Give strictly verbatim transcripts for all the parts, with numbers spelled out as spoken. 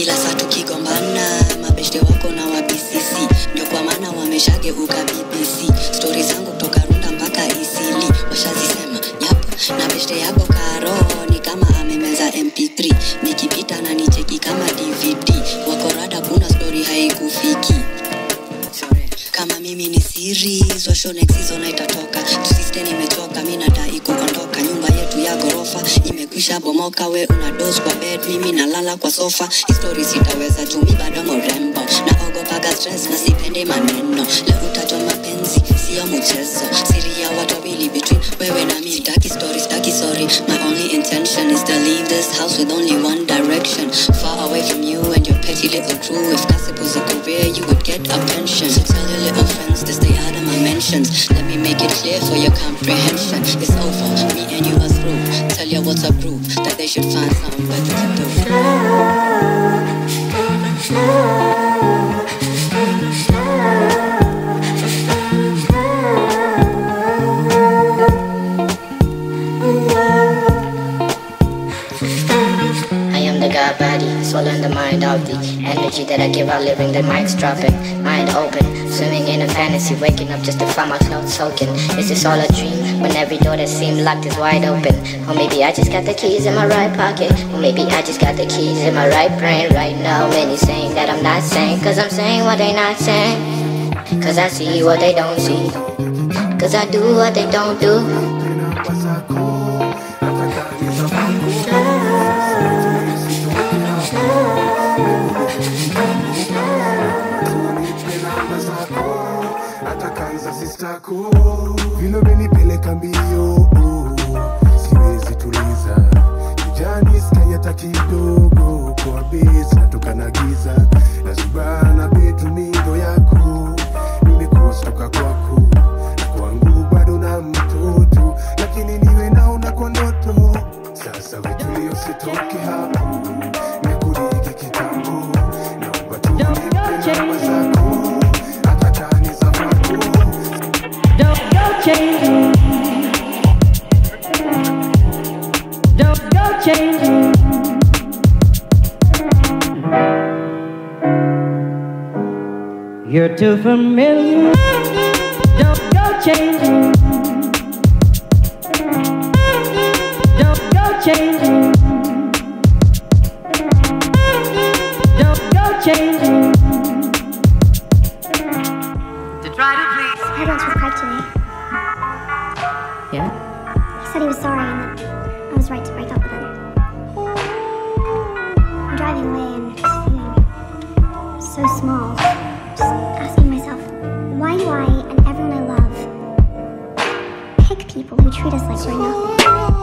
kila saa tukigombana. Mabeshte wako na wa B C C, ndio kwa maana wameshageuka B B C. Stories zangu kutoka Runda mpaka Isili washazisema yap. Na beshte yako Karo ni kama amemeza M P three, nikipita na nicheki kama D V D. Wako rada kuna story haikufiki. Kama mimi ni series, wa show next season itatoka. Tusiste nimechoka, mimi nadai kuondoka. Nyumba yetu ya gorofa imekwisha bomoka. We una dose kwa bed, mimi nalala kwa sofa. History sitaweza tumi bado morembo. Naogopa stress na sipende maneno. Leo utajua mapenzi sio mchezo. Siri ya watu wawili between wewe na mimi. Taki stories, taki sorry. My only intention is to leave this house with only one direction. Far away from you and your petty little crew. If gossip was a career, you would get a pension. So tell your little friends to stay out of my mentions. Let me make it clear for your comprehension. It's over, me and you are through. Tell your WhatsApp group that they should find something better to do. God body, soul and the mind of the energy that I give out, living the mics dropping, mind open, swimming in a fantasy, waking up just to find my clothes soaking. Is this all a dream when every door that seemed locked is wide open? Or maybe I just got the keys in my right pocket, or maybe I just got the keys in my right brain right now. Many saying that I'm not saying, cause I'm saying what they not saying, cause I see what they don't see, cause I do what they don't do. Vino menipeleka mbio, siwezi tuliza. Kijani skanya takidogo, kwa base natoka na giza. Nazubana betu mindo yako, nimekustoka kwako. Na kwangu bado na mtoto, lakini niwe nao na kwa ndoto. Sasa wetulio sitoke hapo, mekuriki kitambo. Naomba tu nipe namba zako, atakani za vako. Change. Don't go change. You're too familiar. Don't go change. Don't go change. Don't go change. To try to please. I went to a park today. Yeah? He said he was sorry and that I was right to break up with him. I'm driving away and just feeling so small. Just asking myself, why do I and everyone I love pick people who treat us like we're nothing?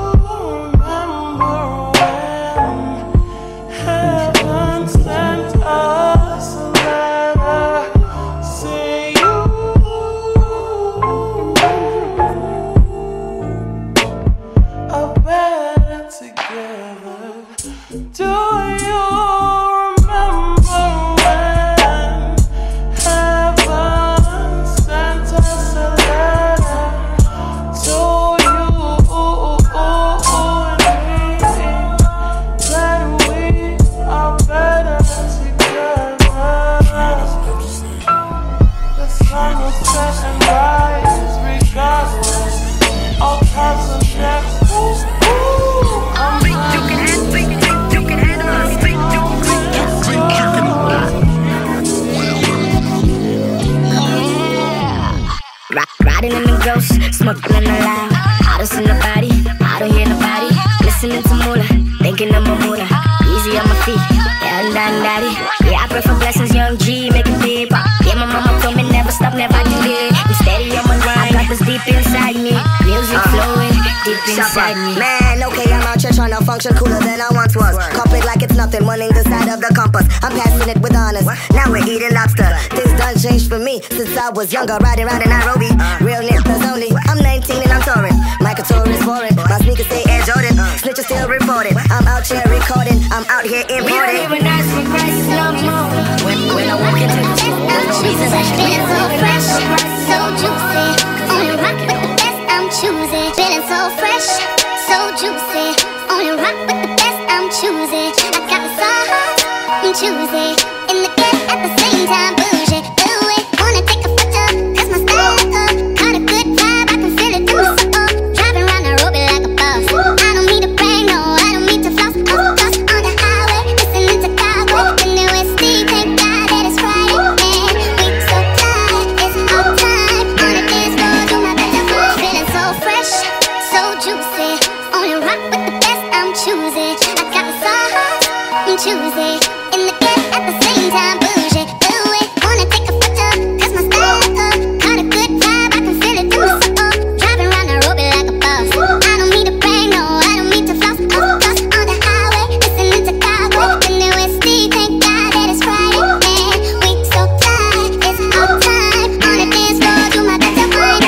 Riding in the ghost, smoking in the loud. I don't see nobody, I don't hear nobody. Listening to Mulla, thinking of my Mulla. Easy on my feet, yeah, and down daddy. Yeah, I pray for blessings, young G, make it big. Yeah, my mama told me never stop, never delay. I'm steady on my grind, I got this deep inside me. Music flowing, deep inside me. Man, okay, I'm out here trying to function cooler than I once was. Cop it like it's nothing, winning the side of the compass. I'm passing it with honors, now we're eating lobster. Things done changed for me since I was younger, riding around in Nairobi. Real niggas only, I'm nineteen and I'm touring. Meka is foreign, my sneakers say Air Jordan. Snitches still reported, I'm out here recording, I'm out here importing. We don't even ask for prices no more. When, when I walk into the store, I'm choosing. Feeling so fresh, so juicy. Only rock with the best I'm choosing. Feeling so fresh, so juicy. Only rock with the best I'm choosing. I got the sauce, choosy. In the good at the same time, bougie. Do it, wanna take a photo, cause my style up. Got a good vibe, I can feel it through my soul. Driving around Nairobi like a boss. I don't need a brag, no, I don't need to floss. I'm lost on the highway, listening to Chicago. In the West, thank God that it's Friday. And we so tired, it's our time. On the dance floor, do my best to find. Feeling so fresh, so juicy. Only rock with the best, I'm choosy. I got the sauce, I'm choosy. In the good at the same time, bougie. Do it, wanna take a photo, cause my style up. Got a good vibe, I can feel it through my soul. Driving around Nairobi like a boss. I don't need a brag, no, I don't need to floss. I'm lost on the highway, listening to Chicago. In the West, thank God that it's Friday. And we so tired, it's our time. On the dance floor, do my best to find.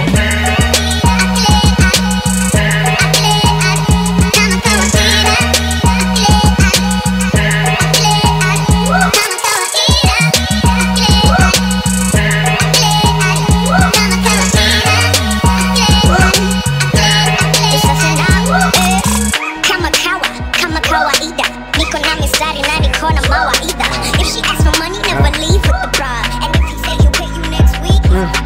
If she asks for money, never leave with the bra. And if he say he'll pay you next week.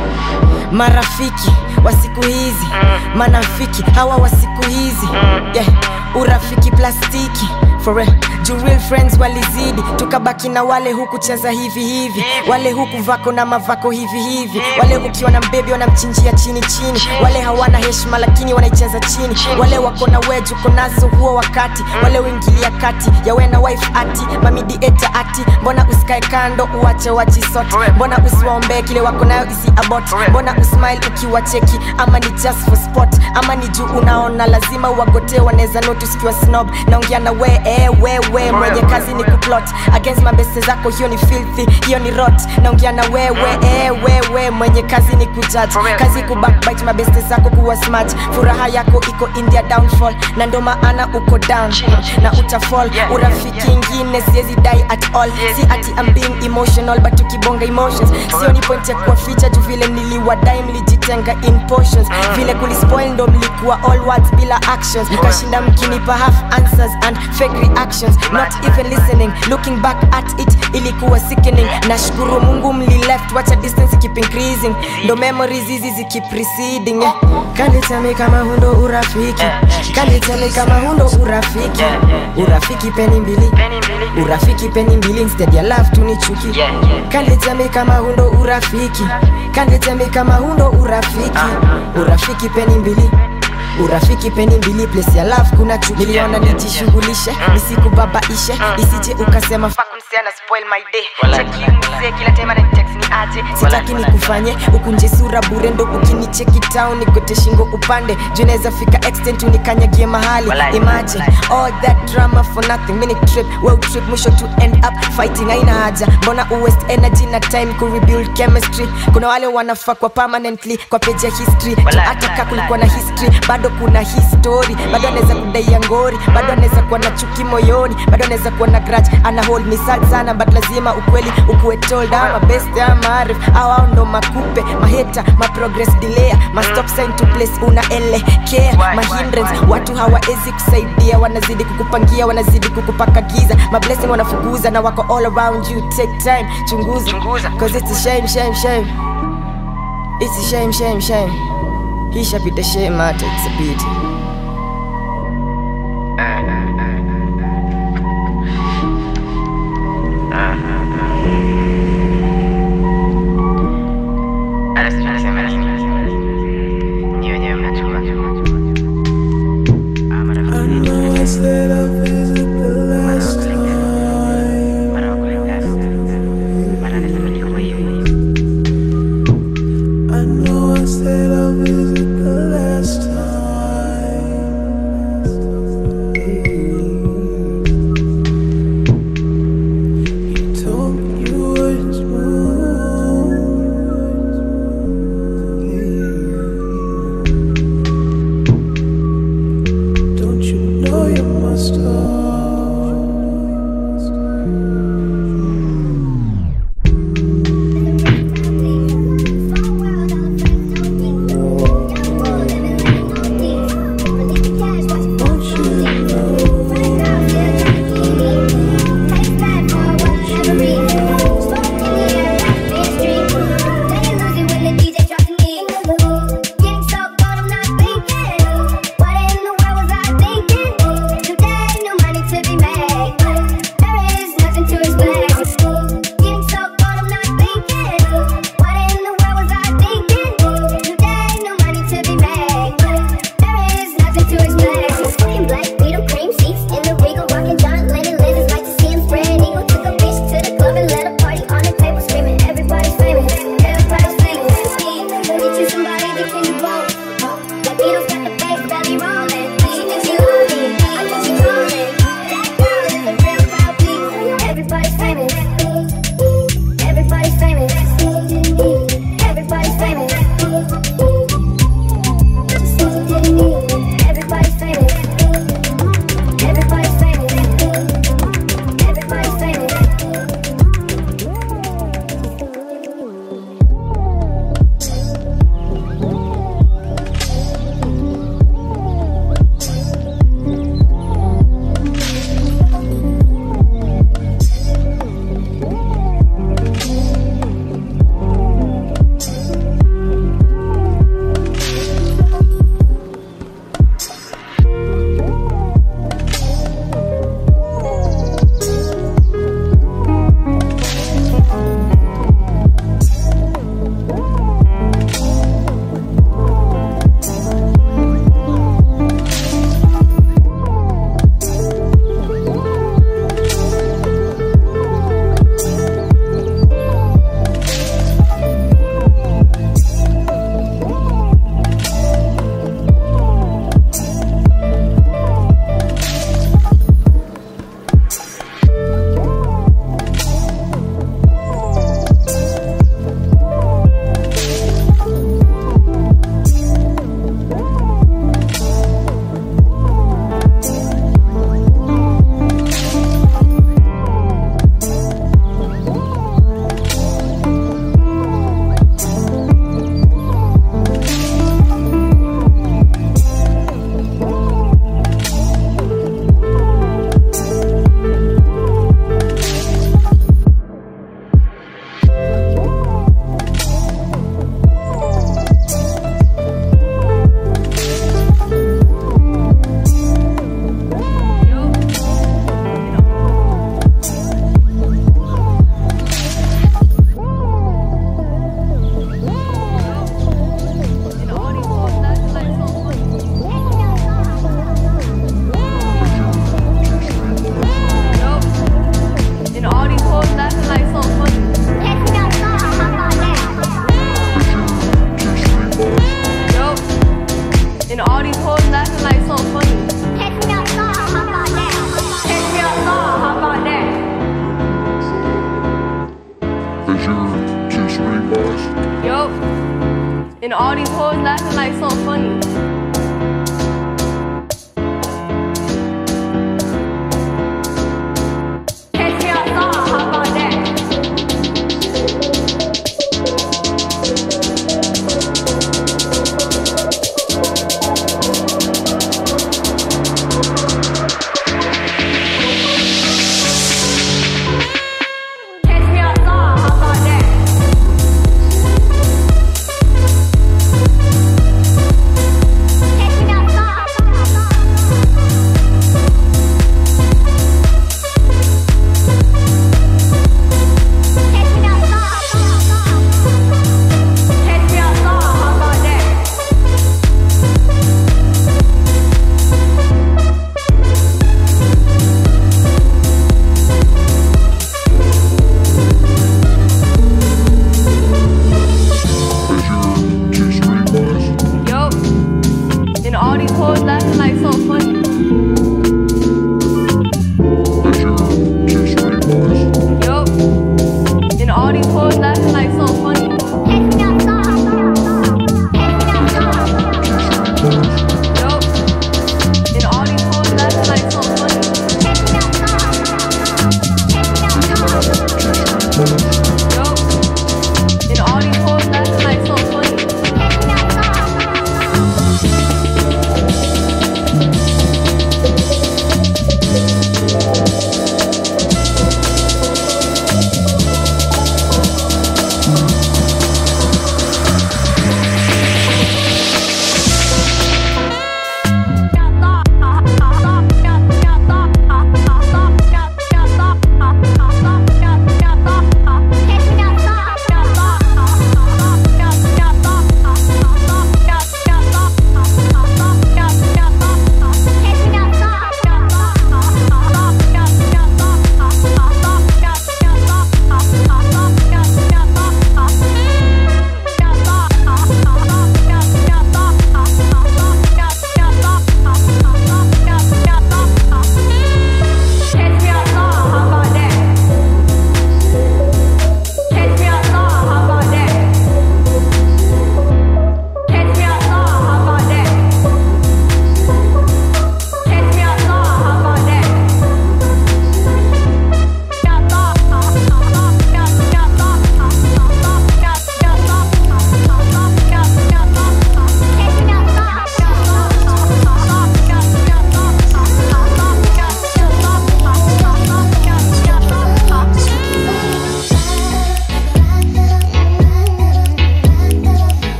Marafiki wa siku hizi, manafiki hawa wa siku hizi. Yeah, urafiki plastiki for real. Juu real friends walizidi, tukabaki na wale huku cheza hivi hivi, wale huku vako na mavako hivi hivi, wale ukiwa na mbebi wanamchinjia chini chini, wale hawana heshima lakini wanaicheza chini, wale wako na weju uko nazo huo wakati, wale uingilia kati ya wena wife ati mamidieta ati. Mbona usikae kando uwache wajisot, mbona usiwaombee kile wako nayo isi abort, mbona usmile ukiwa cheki, ama ni just for spot, ama ni juu unaona lazima uwagote waneza notice ukiwa snob. Naongea na we eh we we mwenye kazi ni kuplot against mabeste zako, hiyo ni filthy, hiyo ni rot. Naongea na wewe eh wewe mwenye kazi ni kujudge, kazi kubackbite mabeste zako kuwa smart. Furaha yako iko in their downfall, na ndo maana uko down na utafall. Urafiki ingine siezi die at all, si ati I'm being emotional but tukibonga emotions, sio ni point ya kuwa feature juu vile niliwadai mlijitenga in portions, vile kulispoil ndo mlikuwa all words bila actions, mkashinda mkinipa half answers and fake reactions, not even listening. Looking back at it ilikuwa sickening. Nashukuru Mungu mli left, watch a distance keep increasing, ndo memories hizi ziki preceding. Yeah. Can't you tell me kama hundo urafiki? Can't you tell me kama hundo urafiki? Urafiki peni mbili, urafiki peni mbili instead ya love tunichuki. Can't you tell me kama hundo urafiki? Can't you tell me kama hundo urafiki? Urafiki peni mbili, urafiki peni mbili, place ya love kuna chuki. Niliona nijishughulishe, nisikubabaishe, isije ukasema fuck msee ana spoil my day. Cheki mzee kila time ana text ni aje, sitaki nikufanye ukunje sura bure, ndo ukinicheki town nikote shingo upande, juu naweza fika extent unikanyagie mahali. Imagine all that drama for nothing, mini trip well trip mwisho to end up fighting. Haina haja, mbona uwaste energy na time ku rebuild chemistry? Kuna wale wanafaa kwa permanently kwa page ya history, hata kama kulikuwa na history bado kuna history, bado anaweza kudai ya ngori, bado anaweza kuwa na chuki moyoni, bado anaweza kuwa na grudge, ana hold me sad sana, but lazima ukweli ukuwe told. Ama best ya maarif, au ndo makupe, maheta, ma progress delay, ma stop sign to place unaelekea, ma hindrance, watu hawaezi kusaidia, wanazidi kukupangia, wanazidi kukupaka giza, ma blessing wanafukuza na wako all around you. Take time, chunguza, cause it's a shame, shame, shame. It's a shame, shame, shame. He should be the shame out, it's a pity. Don't you know you must like so funny.